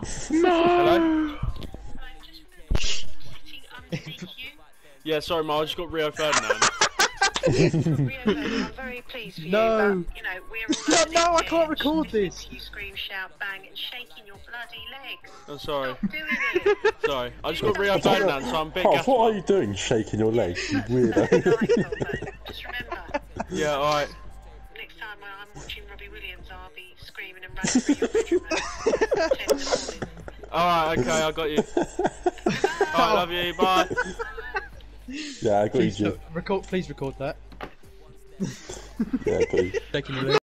No! Yeah, sorry, Ma, I just got Rio Ferdinand. I'm very pleased for you, No. but, you know, we're all No, I can't record this. You scream, shout, bang, and shaking your bloody legs. I'm sorry. Stop doing it. Sorry, I just got Rio Ferdinand, so I'm a bit gassed. What are you doing, shaking your legs, you weirdo? Just remember, Yeah, alright. next time when I'm watching Robbie Williams, I'll be screaming and running through your bedroom at 10 in the morning. Alright, okay, I got you. Alright, love you, bye. Yeah, I got you. Please record that. Yeah, please. Shaking your leg.